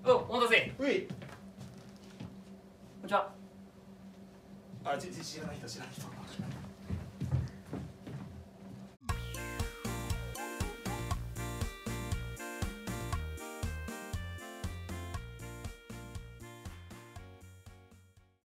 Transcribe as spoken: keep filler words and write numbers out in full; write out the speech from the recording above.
お、お待たせ。 うい。 こんにちは。 あ、じ、じ、知らない人、知らない人。